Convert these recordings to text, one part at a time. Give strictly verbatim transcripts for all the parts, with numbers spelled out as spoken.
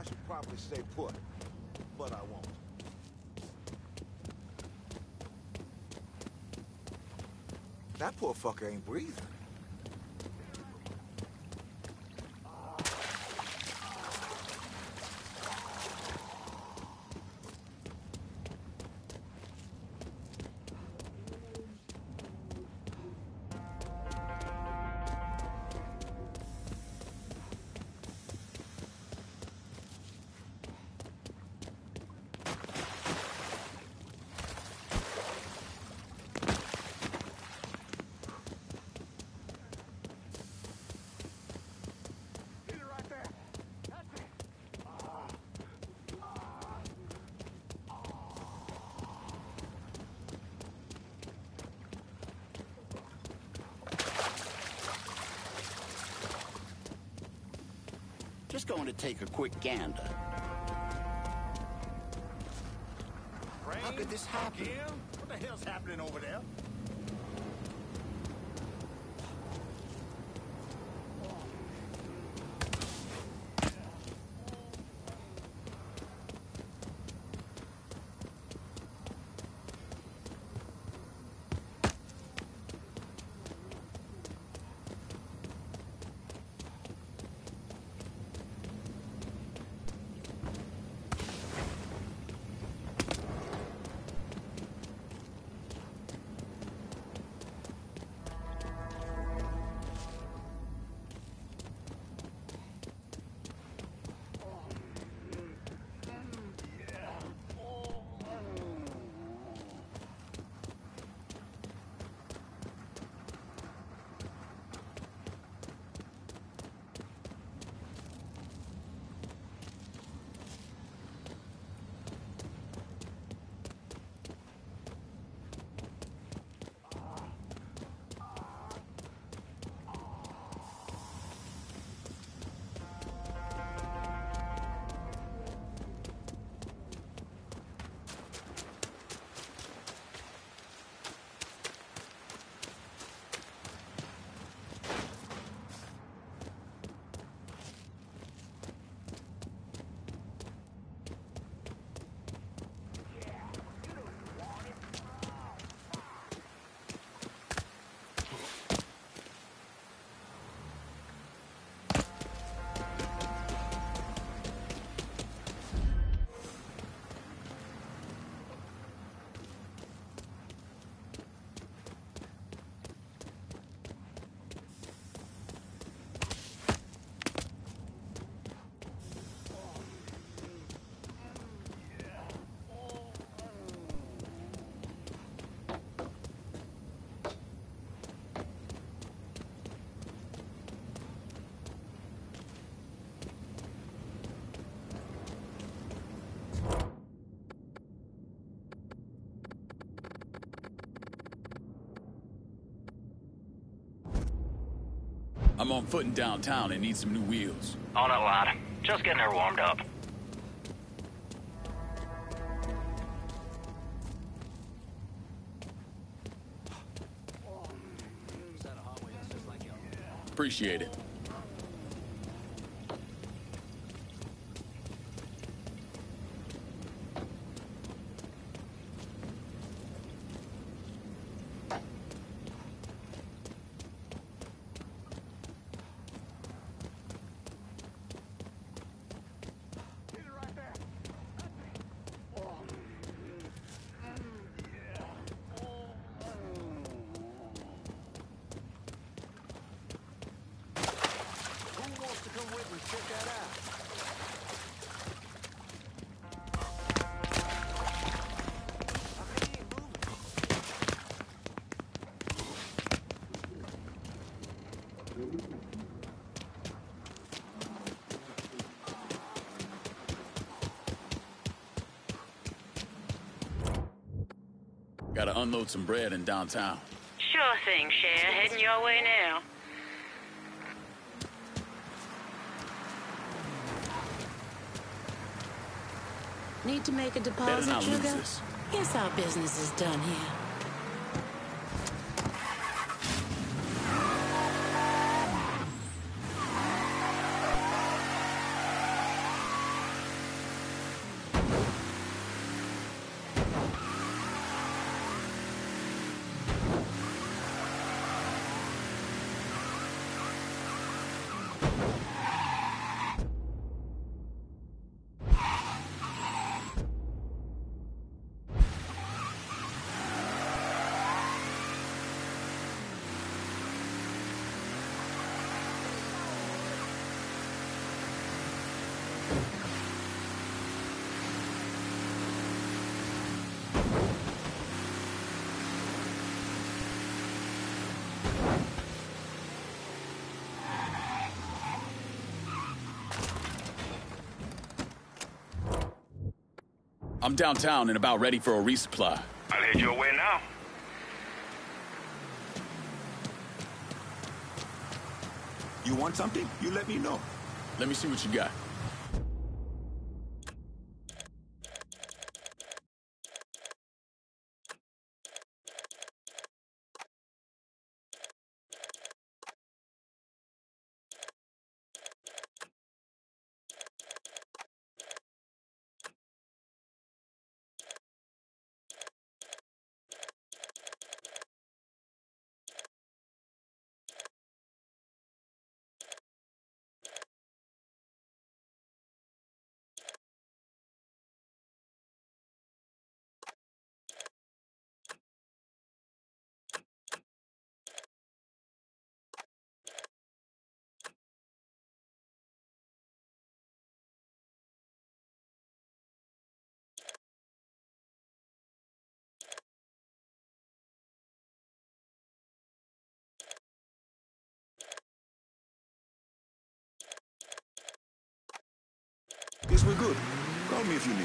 I should probably stay put, but I won't. That poor fucker ain't breathing. Just going to take a quick gander. Rain? How could this happen? Again? What the hell's happening over there? I'm on foot in downtown and need some new wheels. On it, lad. Just getting her warmed up. Appreciate it. Gotta unload some bread in downtown. Sure thing, Cher. Heading your way now. Need to make a Better deposit, not lose sugar? this. Guess our business is done here. I'm downtown and about ready for a resupply. I'll head your way now. You want something? You let me know. Let me see what you got. Guess we're good. Call me if you need me.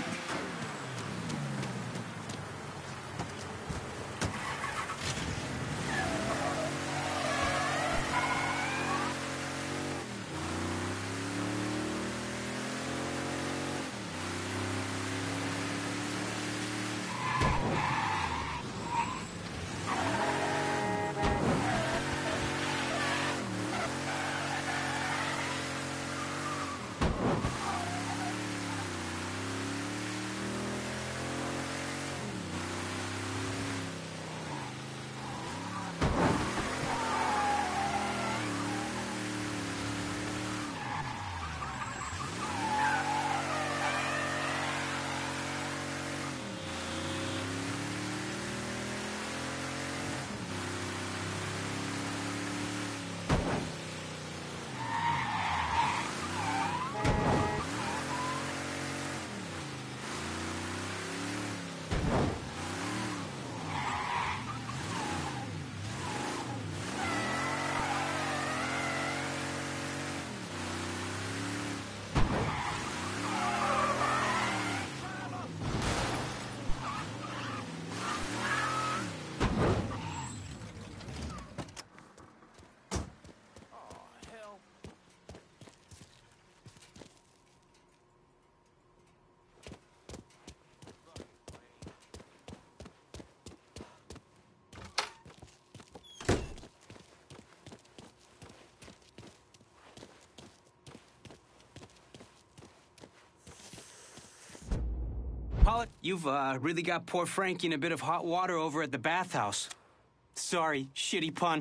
Pollock, you've uh, really got poor Frankie in a bit of hot water over at the bathhouse. Sorry, shitty pun.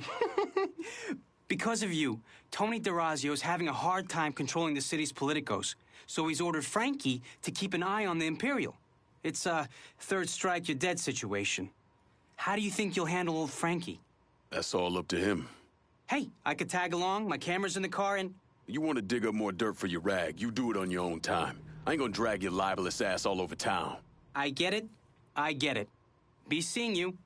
Because of you, Tony DeRazio is having a hard time controlling the city's politicos, so he's ordered Frankie to keep an eye on the Imperial. It's a third strike, you're dead situation. How do you think you'll handle old Frankie? That's all up to him. Hey, I could tag along, my camera's in the car, and... You want to dig up more dirt for your rag, you do it on your own time. I ain't gonna drag your libelous ass all over town. I get it. I get it. Be seeing you.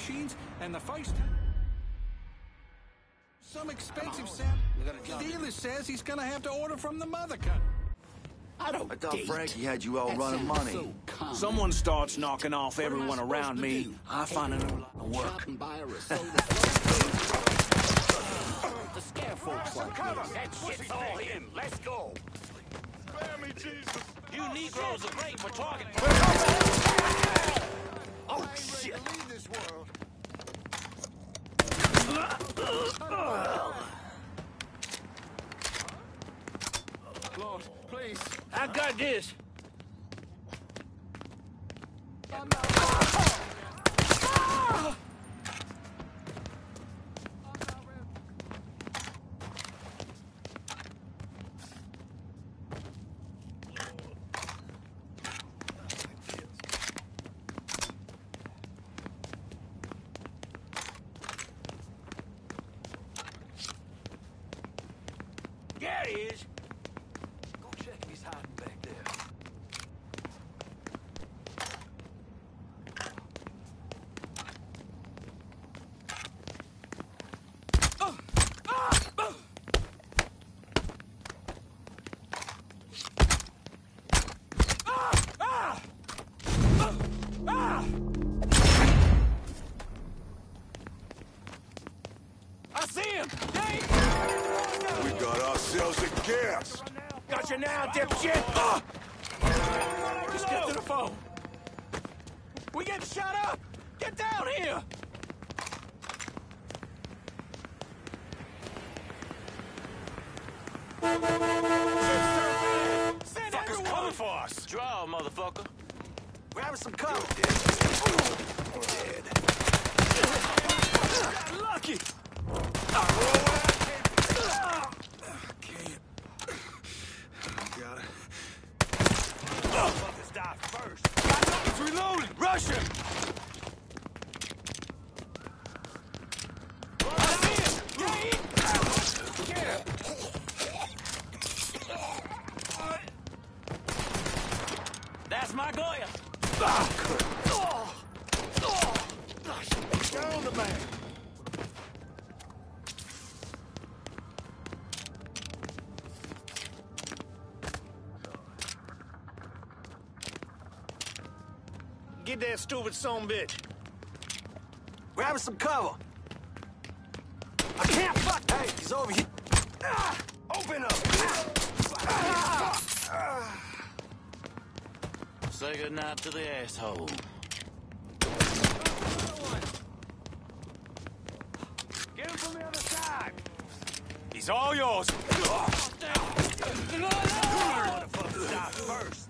machines, and the first time... Some expensive sound... Dealer says he's gonna have to order from the mother country. I don't I thought date. Frankie had you all That running sounds money. so common. Someone starts knocking off What am I everyone supposed around to me, do? I find a new line of work. Shop and buy her a soda. To scare folks like me. That shit's all in. Let's go. Spare me, Jesus. You Negroes are great for talking. Oh, shit. Leave this world. Lord, please. I got this. There he is. Go check if he's hiding back there. I see him. Dave! We got ourselves a gas. Got you now, dipshit. Ah! Just get to the phone. We getting shot up. Get down here. Send Fuckers everyone. coming for us. Draw, motherfucker. Grab some cover. Lucky. Got it. Motherfuckers die first. It's reloading. Rush him. I see him. Yeah, he- yeah. That's my Goya. Down the man. Get that stupid son bitch. Grab some cover. I can't fuck. Hey, he's over here. Ah, open up. Say goodnight to the asshole. Get him from the other side. He's all yours. Motherfuckers die first.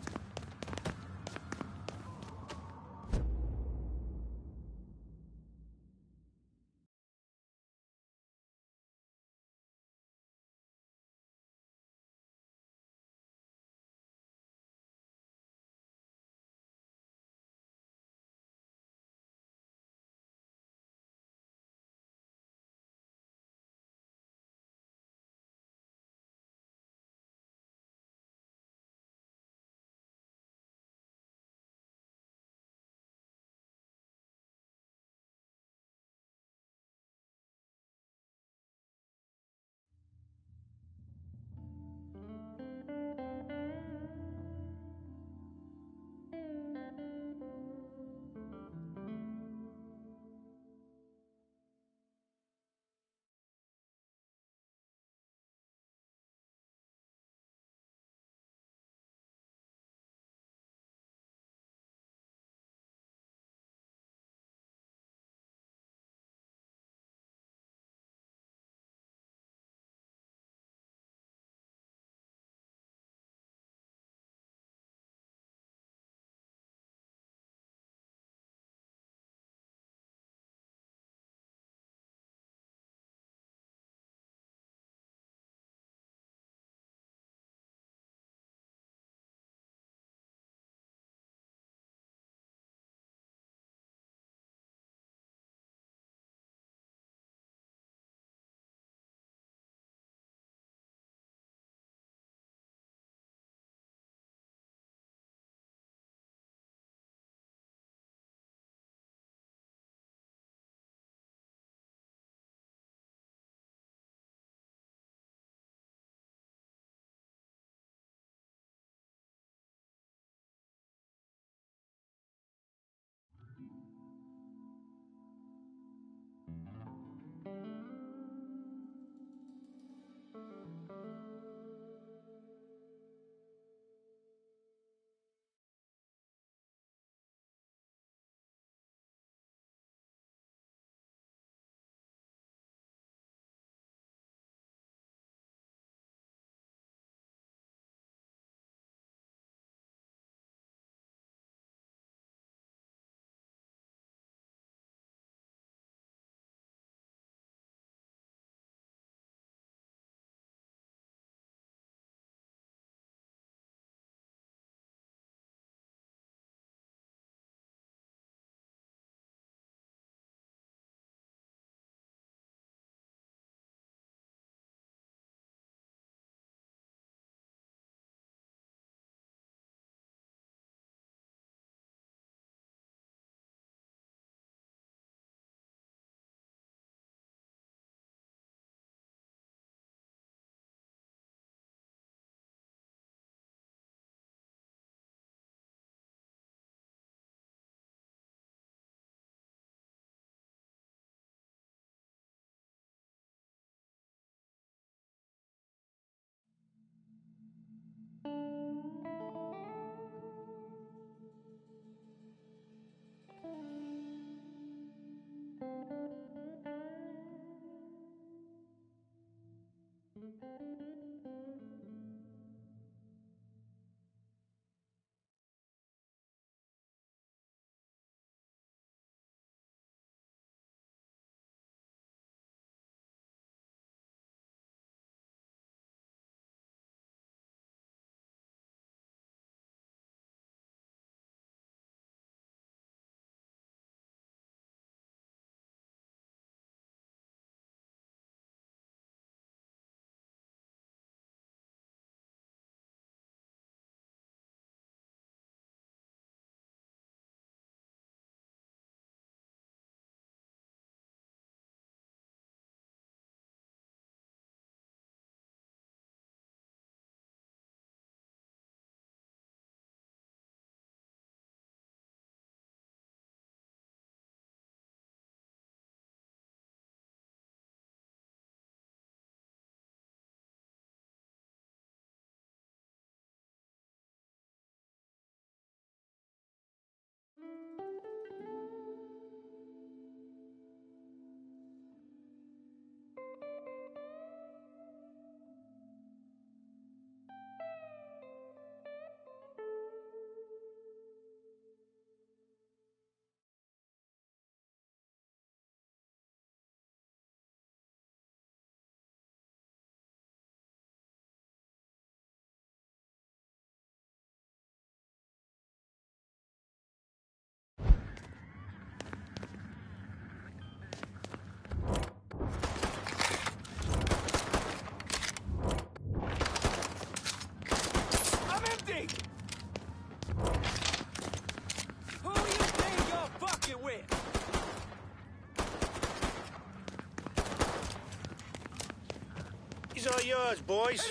These are yours, boys.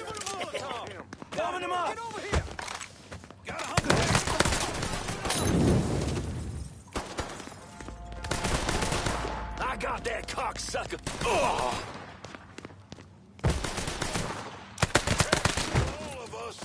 Coming him up! Get over here! Got a hunker there! I got that cocksucker! Oh! All of us.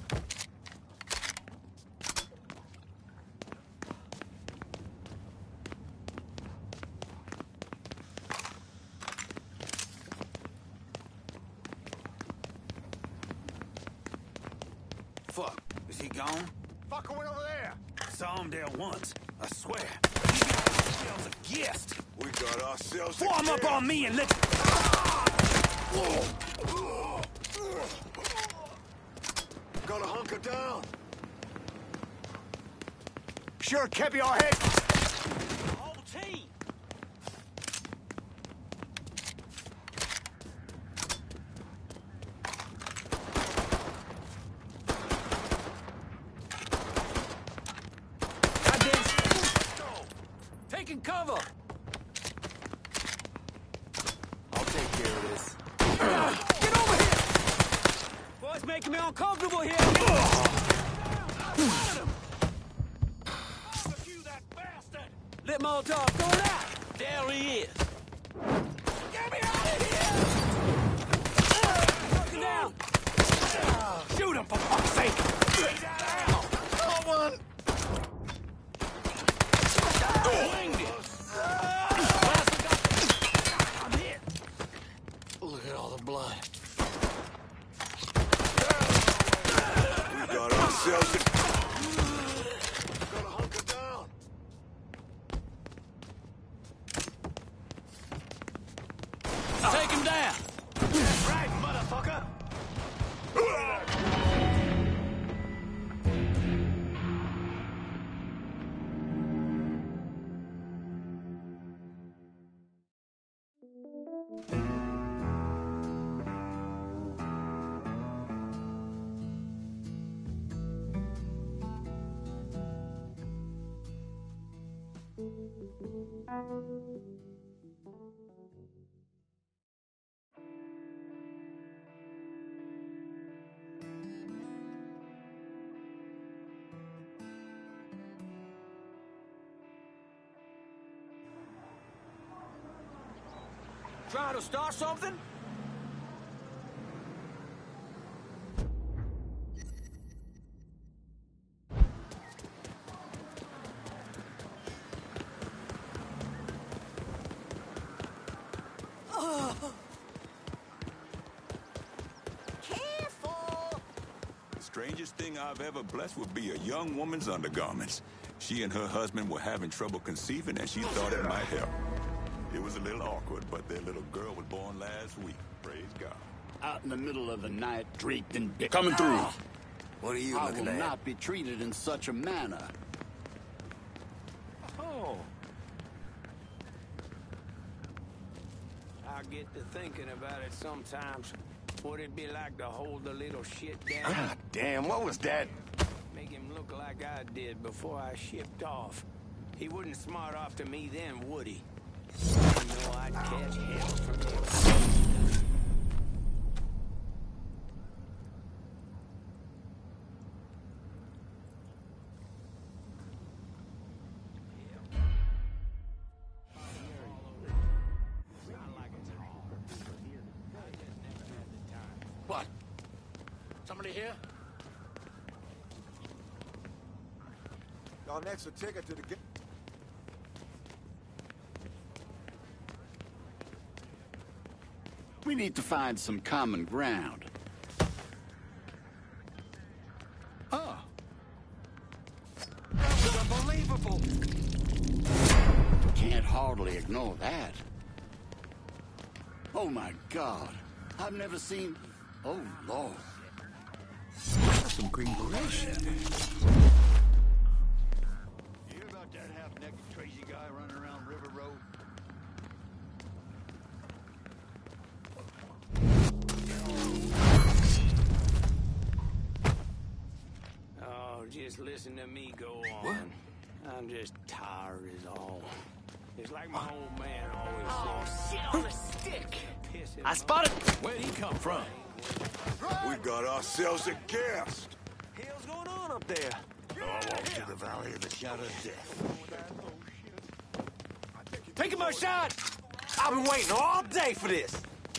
Fuck. Is he gone? Fucker went over there. Saw him there once, I swear. We got ourselves a guest. We got ourselves a Form up guest. on me and let... Gotta hunker down. Sure, keep your head... Whole team. Taking cover! I'll take care of this. Get over here! Boys making me uncomfortable here! Fuck you, that bastard! Lit Molotov, going out! There he is. Take him down. That's right, motherfucker. Trying to start something? The strangest thing I've ever blessed would be a young woman's undergarments. She and her husband were having trouble conceiving, and she thought it might help. It was a little awkward, but their little girl was born last week. Praise God. Out in the middle of the night, draped in dick. Coming through. What are you I will at? not be treated in such a manner. Oh. I get to thinking about it sometimes. What it'd be like to hold the little shit down. Ah, damn, what was that? Make him look like I did before I shipped off. He wouldn't smart off to me then, would he? You know I'd catch hell from him. What? Somebody here? Y'all next a ticket to the gate. We need to find some common ground. Oh. That was unbelievable. Can't hardly ignore that. Oh my God. I've never seen... Oh Lord. Some green gracious. You hear about that half-naked crazy guy running around River Road? Oh, just listen to me go on. What? I'm just tired is all. It's like my old man always Oh, said. shit on a stick. Piss him I off. spotted. Where'd he come from? We got ourselves a guest. Hell's going on up there? I walk through the valley of the shadow of death. Taking my shot. I've been waiting all day for this.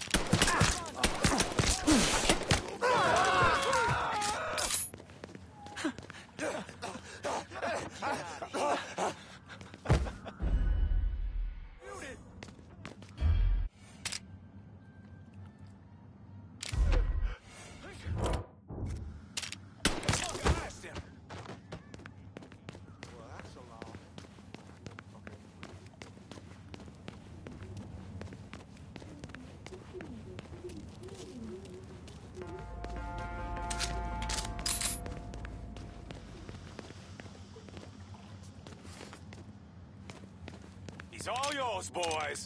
He's all yours, boys.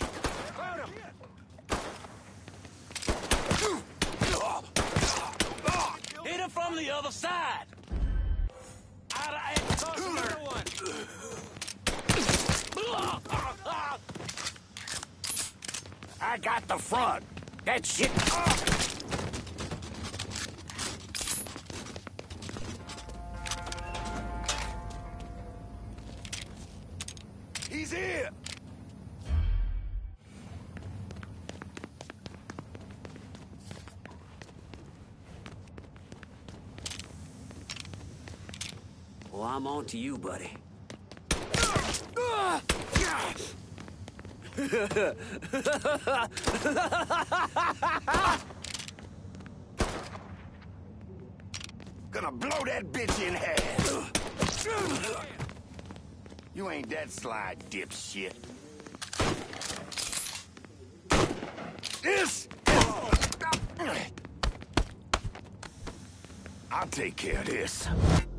Hit him from the other side. Out of aim. Toss another one. I got the front. That shit. He's here. Well, I'm on to you, buddy. Gonna blow that bitch in half. You ain't that sly, dipshit. take care of this.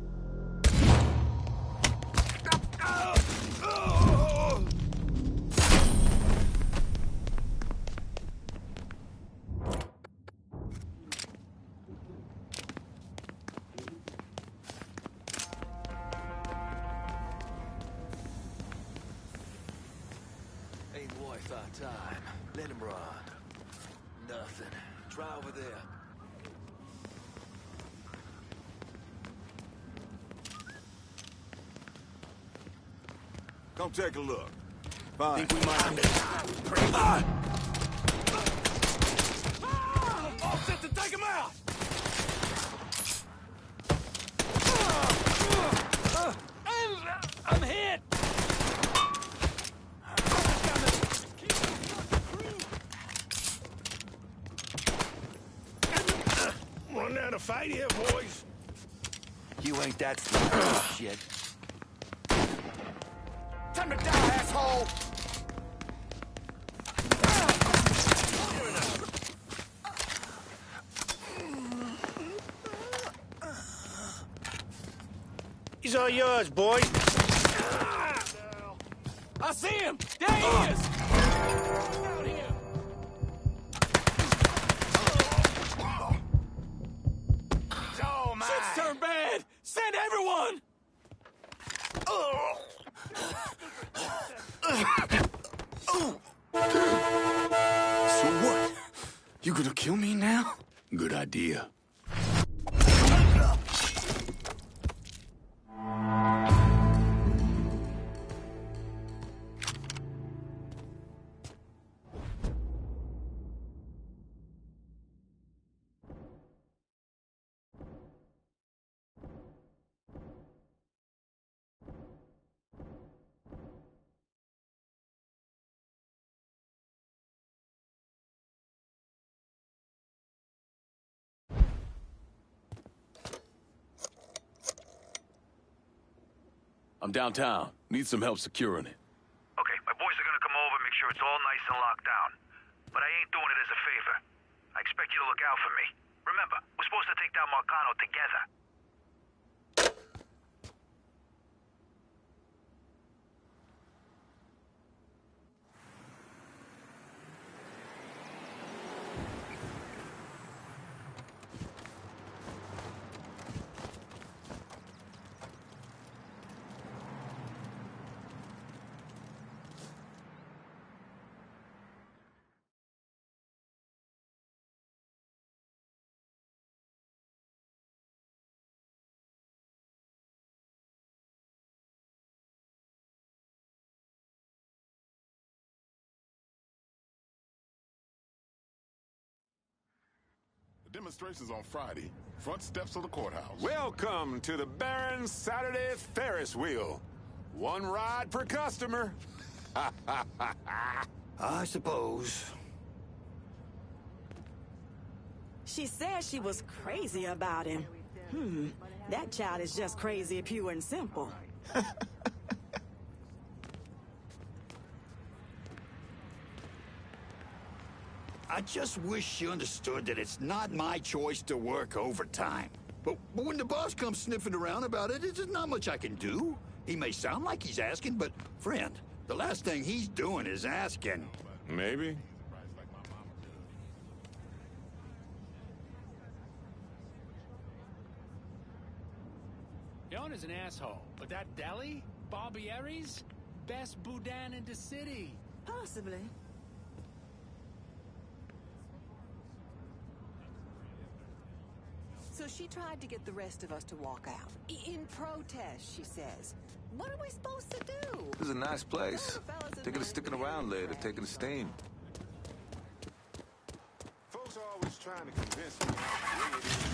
Ain't worth our time. Let him run. Nothing. Try over there. Come take a look. Fine. Think we might have to... Ah! Ah! All set to take him out! Ah! Ah! I'm hit! Run out of fight here, boys. You ain't that smart. Shit. Time to die, asshole! He's all yours, boys. I see him! There he is! Out here! Oh, my! Shit's turned bad! Send everyone! So what? You gonna kill me now? Good idea. I'm downtown. Need some help securing it. Okay, my boys are gonna come over, make sure it's all nice and locked down. But I ain't doing it as a favor. I expect you to look out for me. Remember, we're supposed to take down Marcano together. Demonstrations on Friday. Front steps of the courthouse. Welcome to the Baron's Saturday Ferris wheel. One ride per customer. I suppose. She said she was crazy about him. Hmm. That child is just crazy, pure and simple. I just wish she understood that it's not my choice to work overtime. But, but when the boss comes sniffing around about it, there's not much I can do. He may sound like he's asking, but, friend, the last thing he's doing is asking. Maybe. The owner's an asshole, but that deli, Barbieri's, best boudin in the city. Possibly. So she tried to get the rest of us to walk out. In protest, she says. What are we supposed to do? This is a nice place. Thinking of sticking around later, taking a steam. Folks are always trying to convince me how great it is.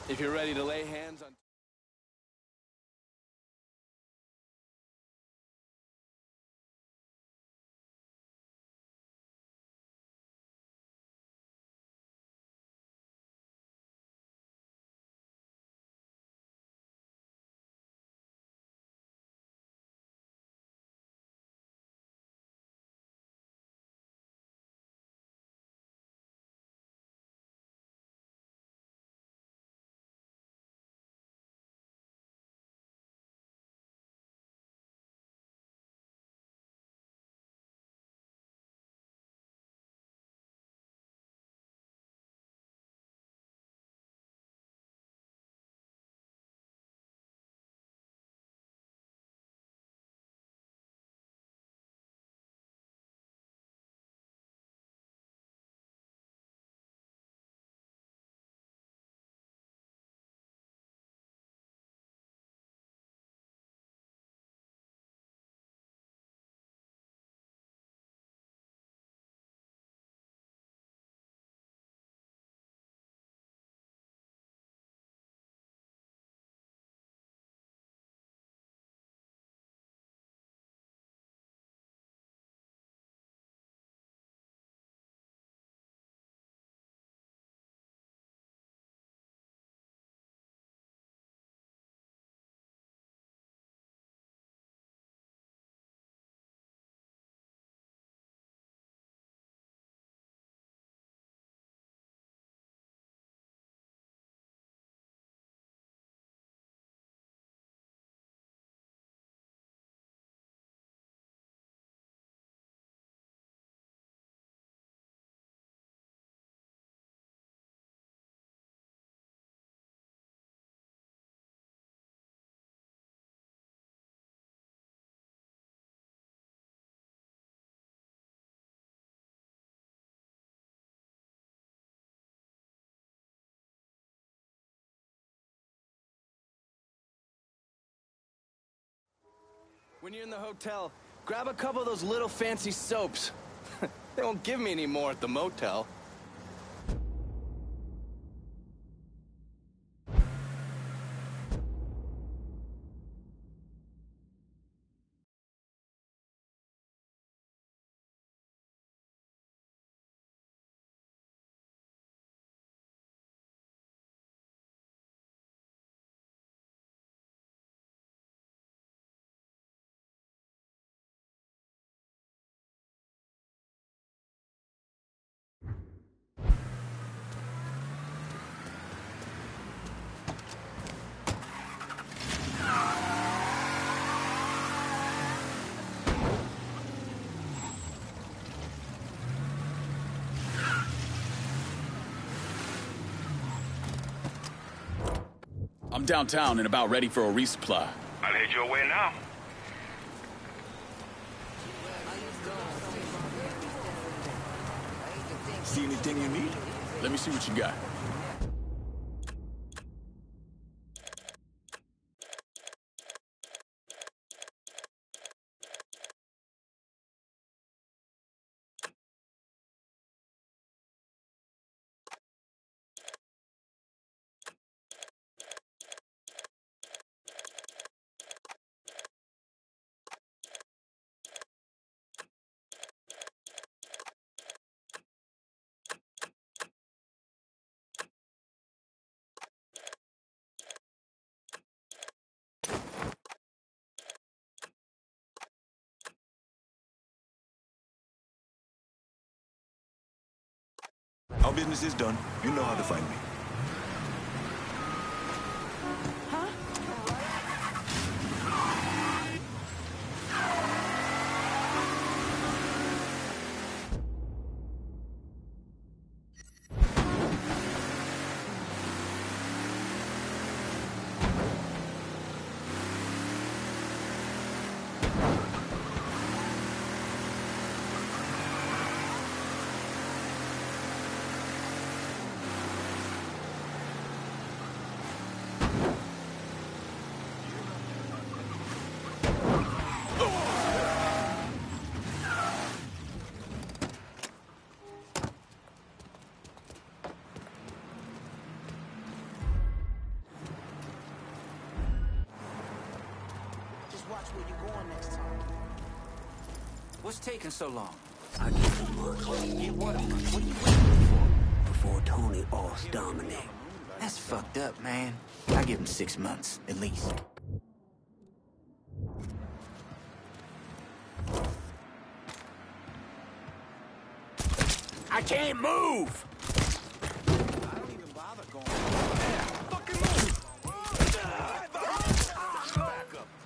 If you're ready to lay hands on... When you're in the hotel, grab a couple of those little fancy soaps. They won't give me any more at the motel. I'm downtown and about ready for a resupply. I'll head your way now. See anything you need? Let me see what you got. Our business is done. You know how to find me. What's taking so long? I give a month. Get what a month? What are you waiting for? Before Tony offs Dominic. That's fucked up, man. I give him six months, at least. I can't move! I don't even bother going. Yeah, fucking move! Back up.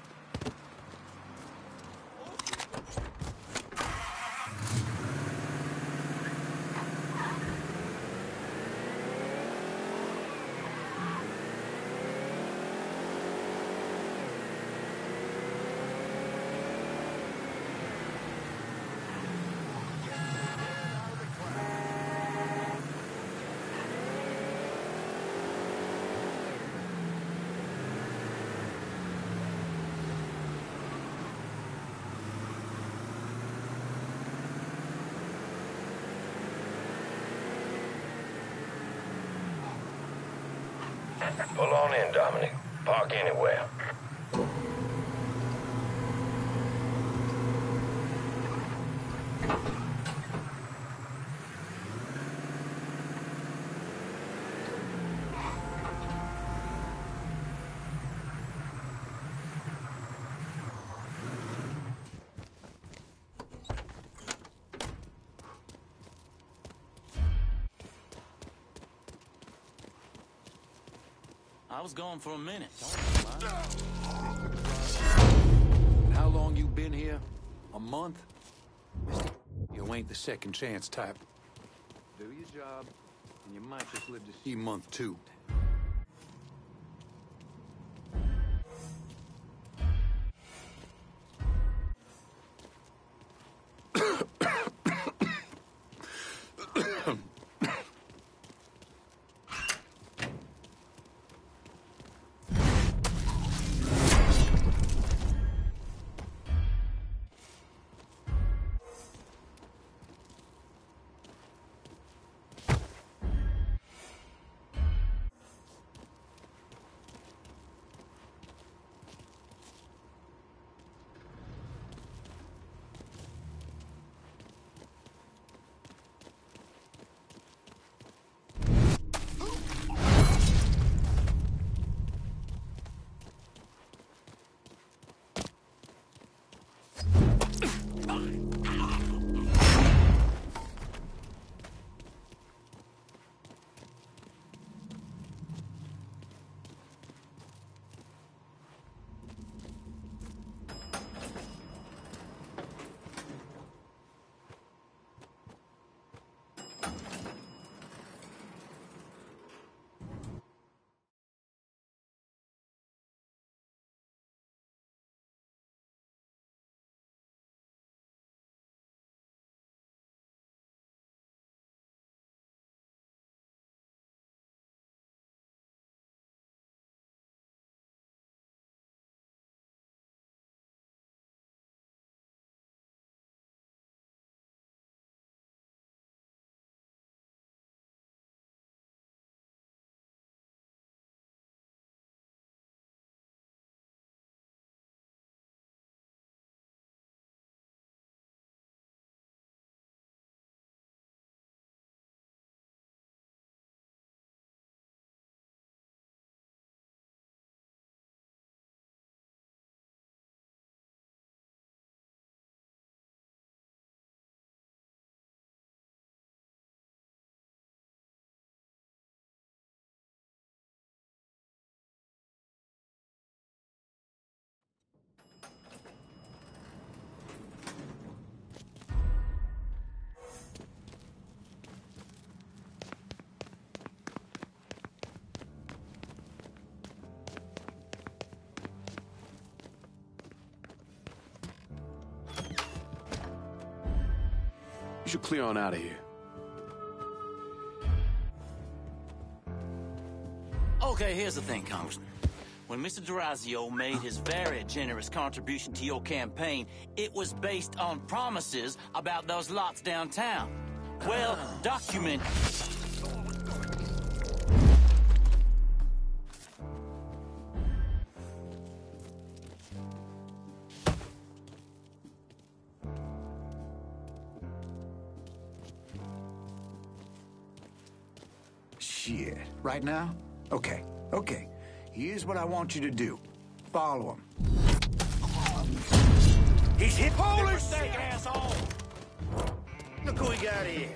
Pull on in, Dominic. Park anywhere. I was gone for a minute. How long you been here? A month? Mister, you ain't the second chance type. Do your job, and you might just live to see month two. You should clear on out of here. Okay, here's the thing, Congressman. When Mister D'Orazio made his very generous contribution to your campaign, it was based on promises about those lots downtown. Well, document... Shit. Right now? Okay, okay. Here's what I want you to do. Follow him. He's hit. Holy shit, asshole! Look who we got here.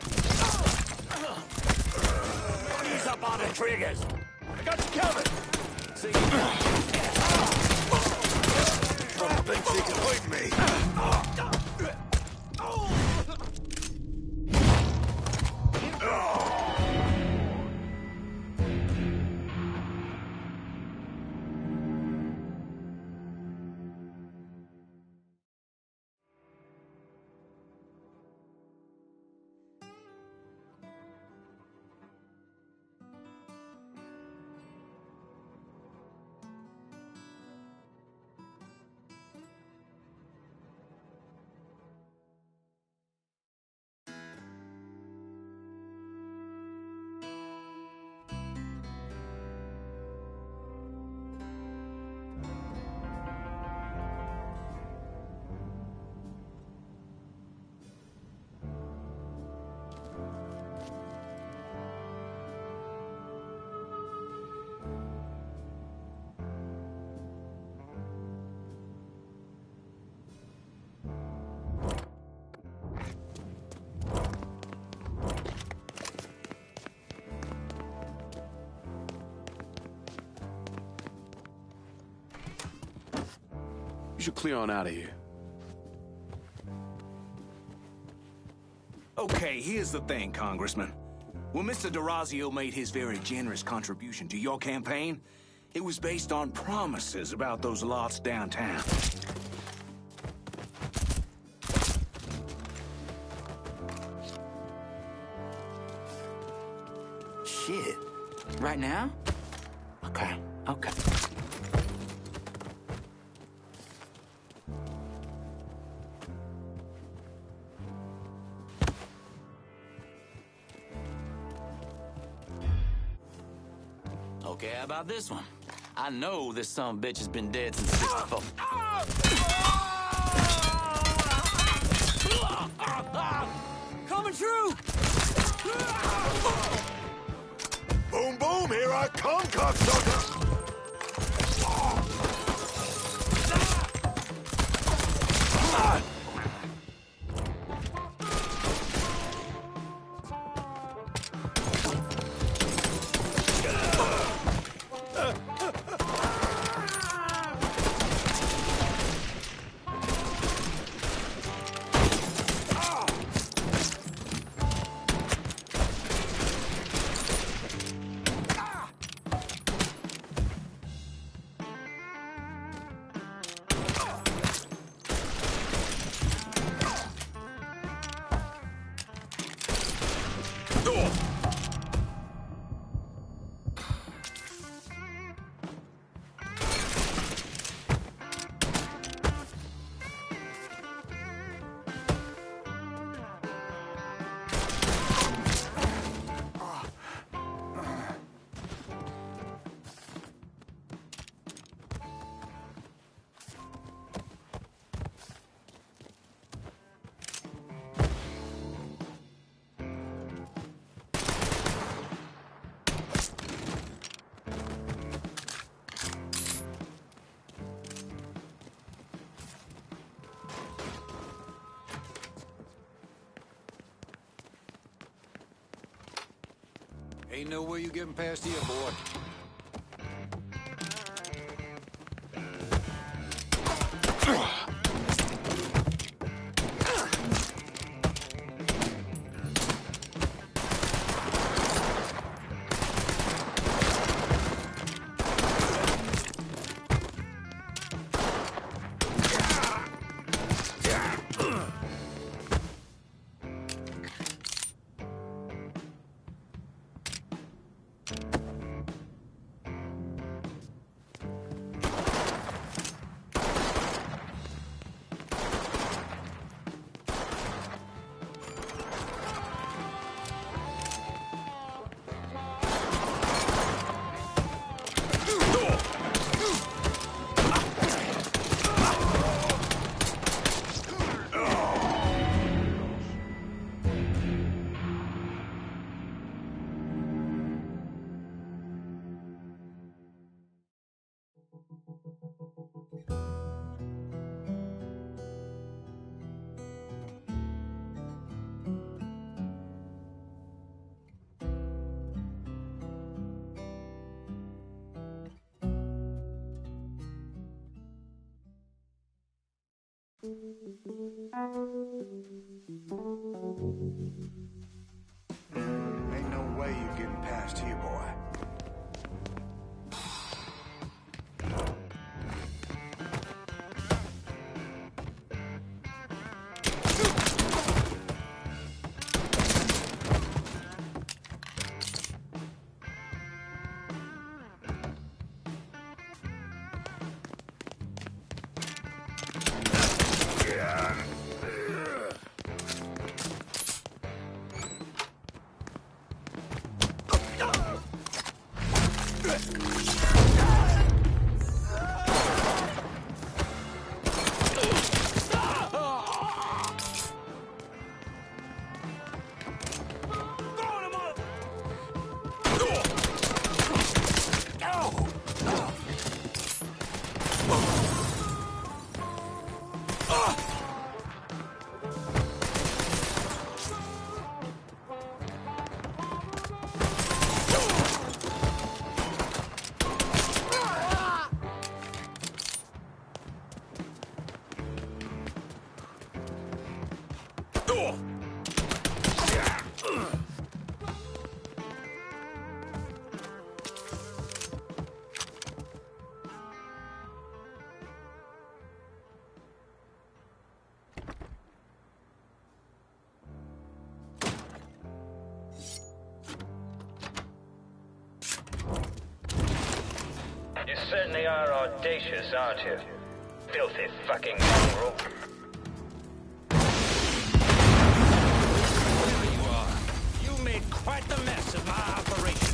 Ease up on the triggers. I got you covered. See you. Trump thinks he can hurt me. You should clear on out of here. Okay, here's the thing, Congressman. When Mister DeRazio made his very generous contribution to your campaign, it was based on promises about those lots downtown. Shit. Right now? Okay, okay. Okay, how about this one? I know this son of a bitch has been dead since sixty-four. Coming through! Boom, boom, here I come, cocksucker! Ain't no way you getting past here, boy. Ain't no way you're getting past here, boy. You certainly are audacious, aren't you? Filthy fucking mongrel. There you are. You made quite the mess of my operation.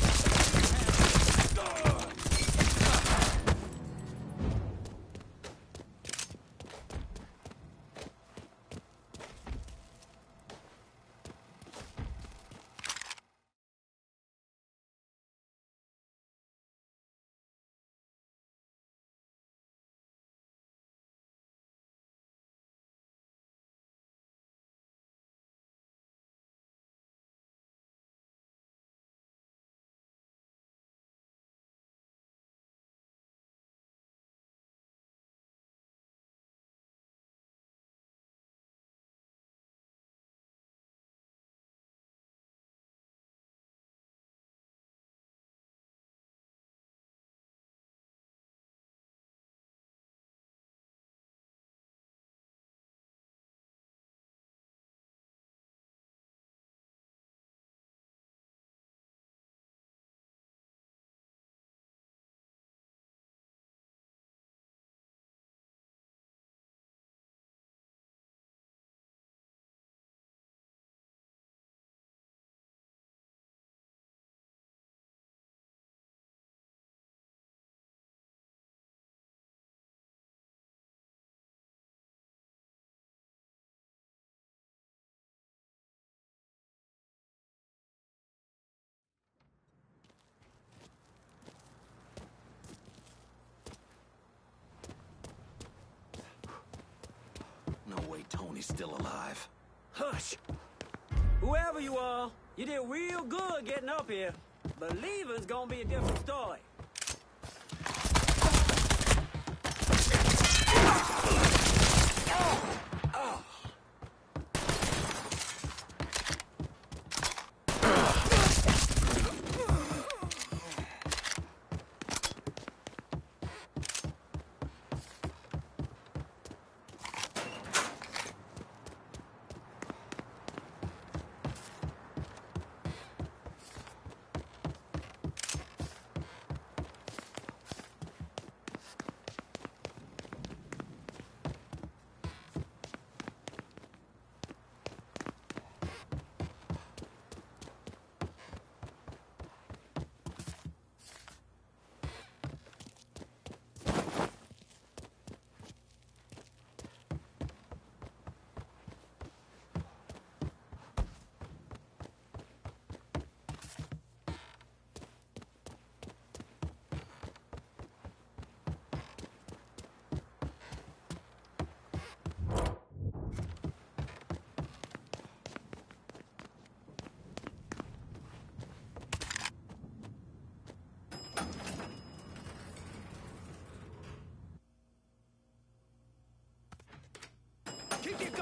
No way Tony's still alive. Hush! Whoever you are, you did real good getting up here. But leaving's gonna be a different story.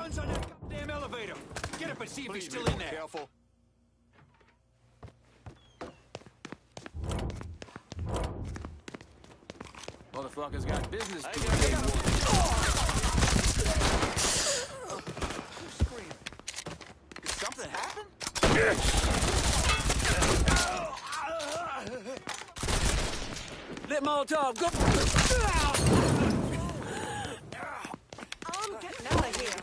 Guns on that goddamn elevator. Get up and see if he's still in there. Careful. Motherfuckers got business to do. Did something happen? Lit Molotov, go! I'm getting out of here.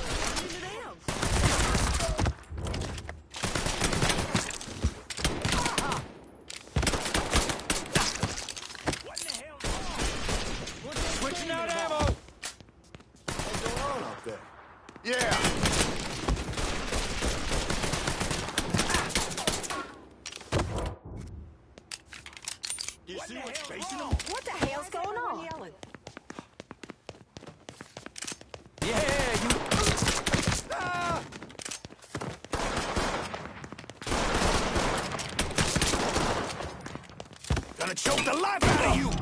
Switching out ammo! What's going on out there? Yeah! You see what's chasing them? What the hell's going on? Yelling? Yeah, you... Ah! Gonna choke the life out of you!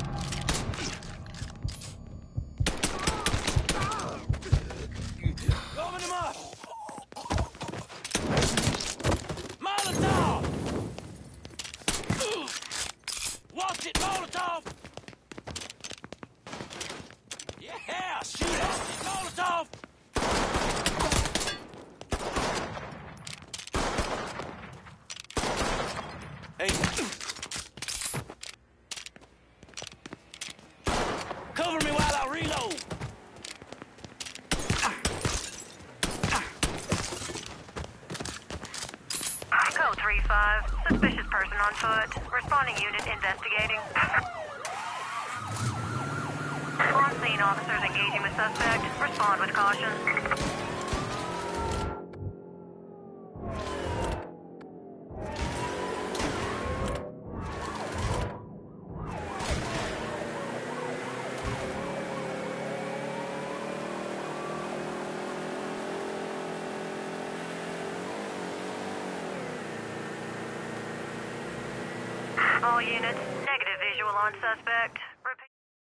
Open him up! Molotov! Watch it, Molotov! Yeah, shoot it! Molotov! Hey. Cover me while I reload! Code three five. Suspicious person on foot. Responding unit investigating. On scene, officers engaging with suspect. Respond with caution. All units, negative visual on suspect. Repeat.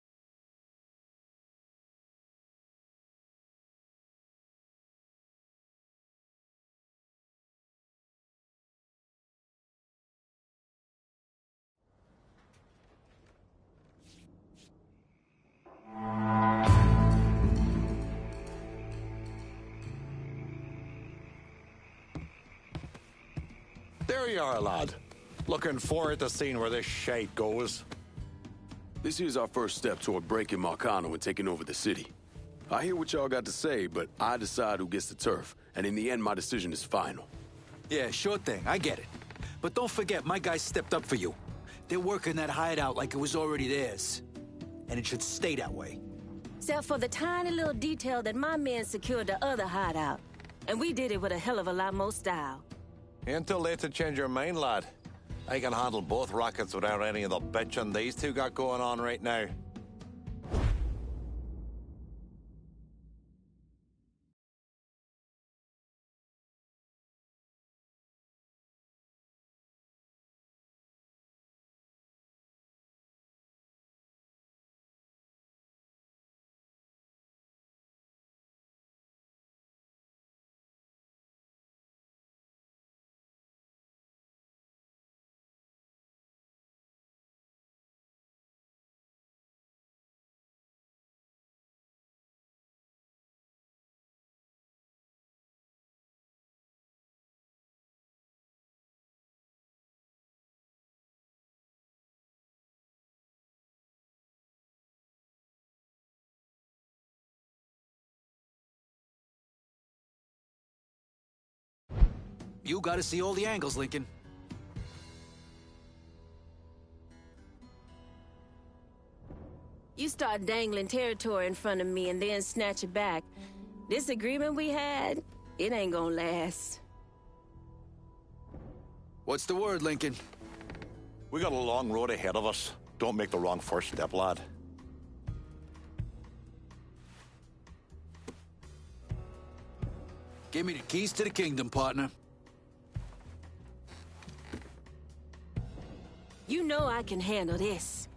There you are, lad. Looking forward to seeing where this shite goes. This here's our first step toward breaking Marcano and taking over the city. I hear what y'all got to say, but I decide who gets the turf, and in the end, my decision is final. Yeah, sure thing. I get it. But don't forget, my guys stepped up for you. They're working that hideout like it was already theirs. And it should stay that way. Except for the tiny little detail that my men secured the other hideout. And we did it with a hell of a lot more style. Ain't too late to change your mind, lad. I can handle both rockets without any of the bitching these two got going on right now. You gotta see all the angles, Lincoln. You start dangling territory in front of me and then snatch it back. This agreement we had, it ain't gonna last. What's the word, Lincoln? We got a long road ahead of us. Don't make the wrong first step, lad. Give me the keys to the kingdom, partner. You know I can handle this.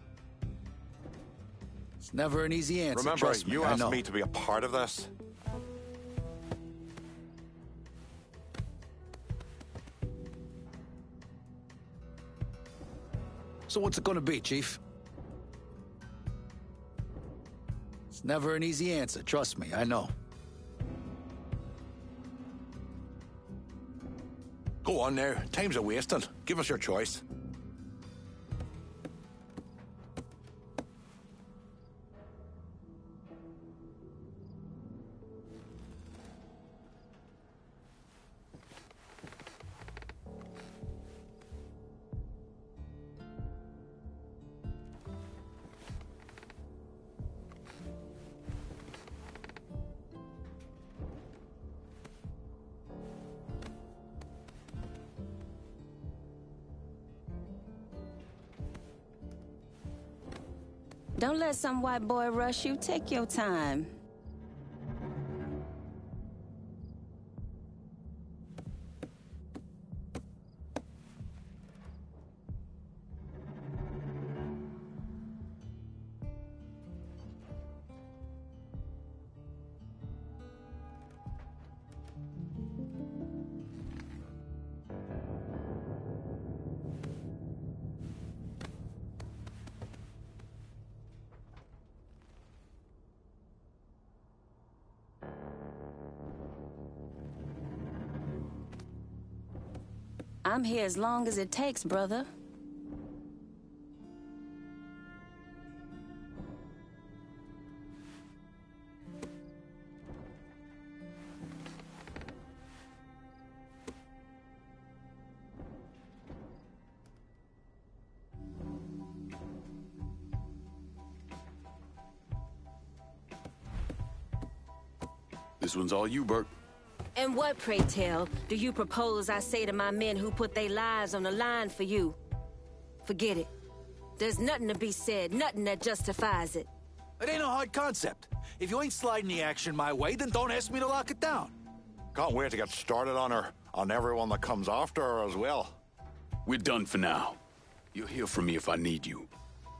It's never an easy answer, Remember, trust me, you I asked know. me to be a part of this. So what's it gonna be, Chief? It's never an easy answer, trust me, I know. Go on now. Time's a wasting. Give us your choice. Don't let some white boy rush you. Take your time. I'm here as long as it takes, brother. This one's all you, Burt. And what, pray tell, do you propose I say to my men who put their lives on the line for you? Forget it. There's nothing to be said, nothing that justifies it. It ain't a hard concept. If you ain't sliding the action my way, then don't ask me to lock it down. Can't wait to get started on her, on everyone that comes after her as well. We're done for now. You'll hear from me if I need you.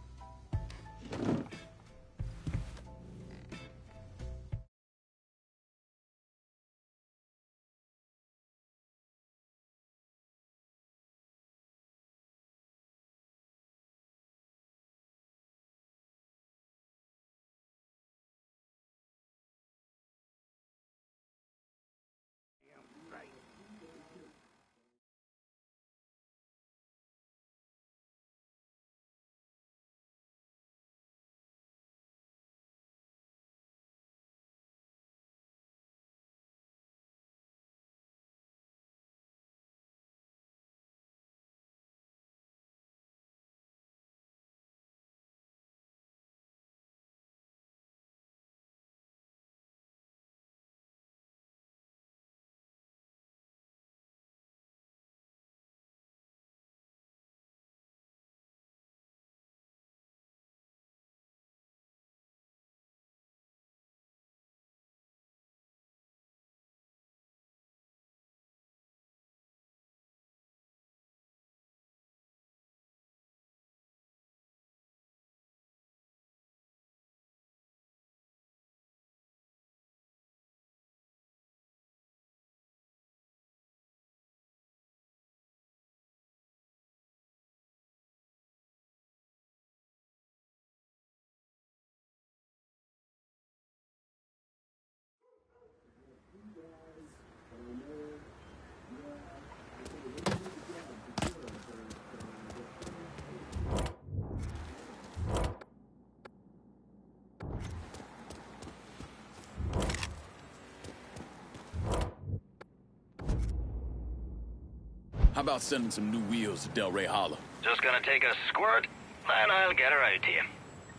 How about sending some new wheels to Delray Hollow? Just gonna take a squirt, and I'll get her out to you.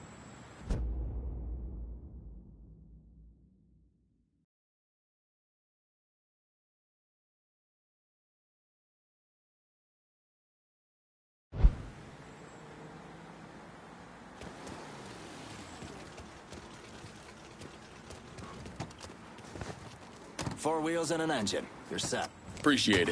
Four wheels and an engine. You're set. Appreciate it.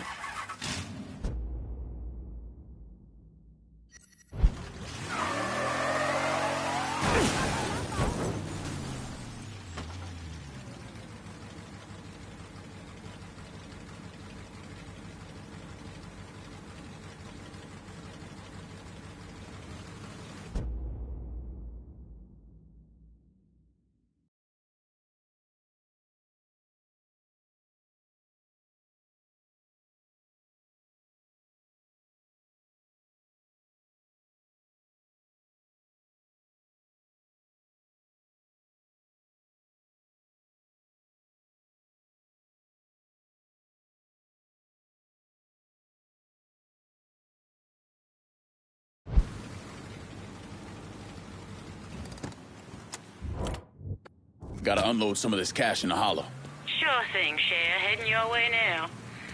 Gotta unload some of this cash in the hollow. Sure thing, Cher. Heading your way now.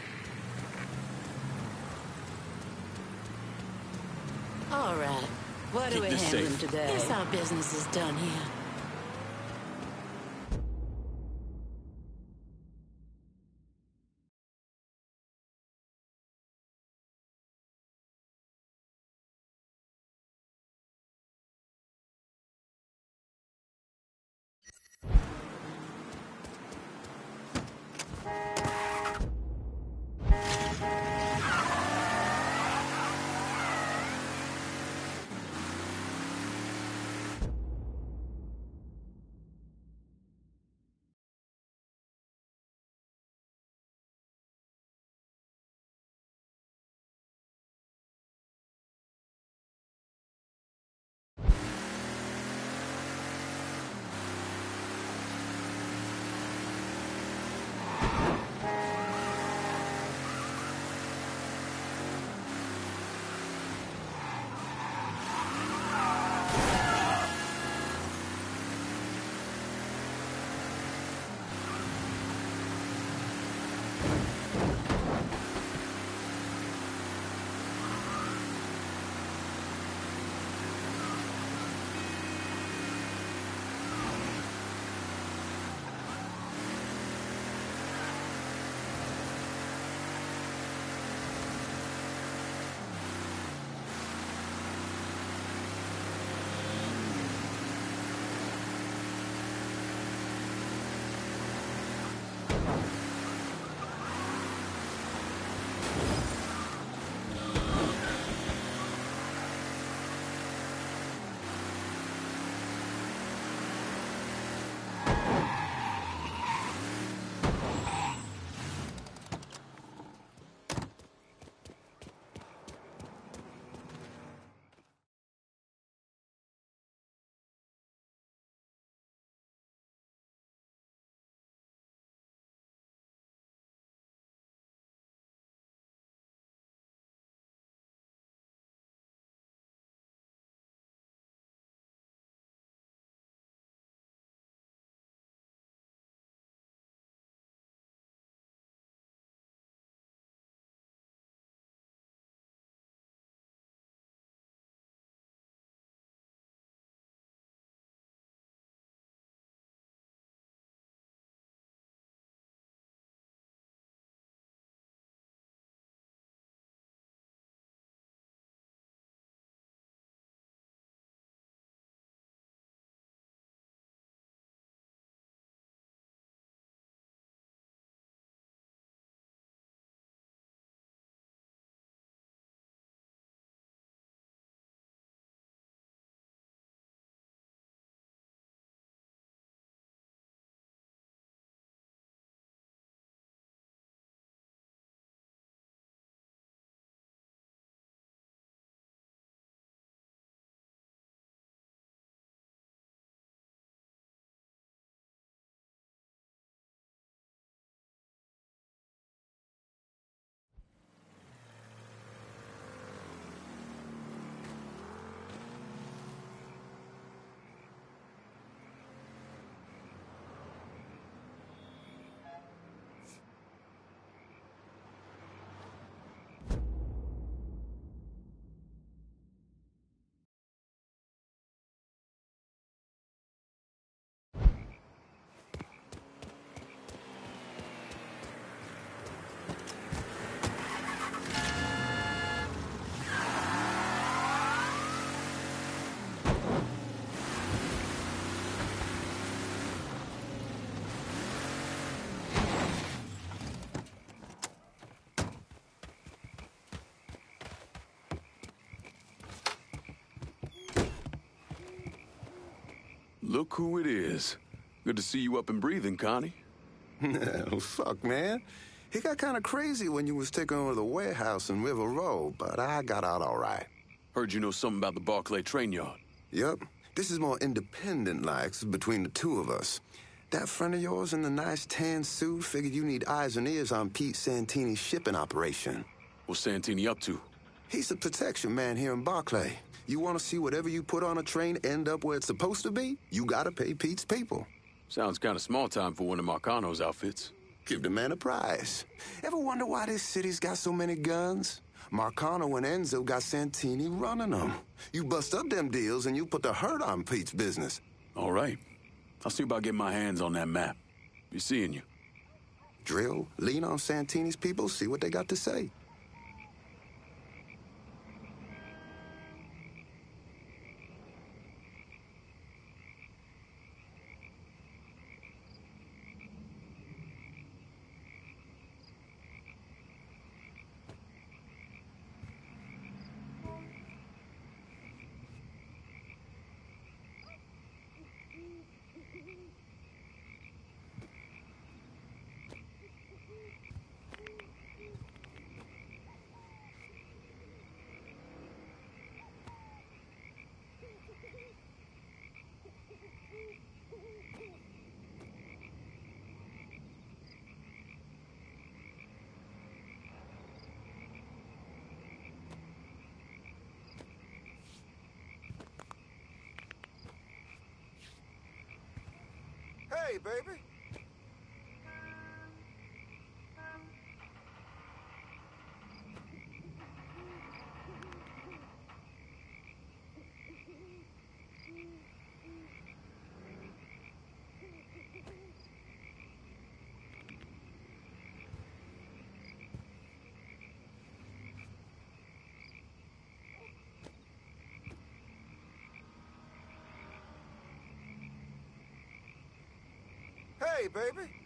All right. What Keep are we this handling safe. today? Guess our business is done here. Look who it is. Good to see you up and breathing, Connie. Oh, fuck, man. It got kind of crazy when you was taking over the warehouse in River Road, but I got out all right. Heard you know something about the Barclay train yard. Yep. This is more independent-like between the two of us. That friend of yours in the nice tan suit figured you need eyes and ears on Pete Santini's shipping operation. What's Santini up to? He's the protection man here in Barclay. You want to see whatever you put on a train end up where it's supposed to be? You gotta pay Pete's people. Sounds kind of small time for one of Marcano's outfits. Give the man a prize. Ever wonder why this city's got so many guns? Marcano and Enzo got Santini running them. You bust up them deals and you put the hurt on Pete's business. All right. I'll see about getting my hands on that map. Be seeing you. Drill, lean on Santini's people, see what they got to say. Hey, baby. Hey, baby.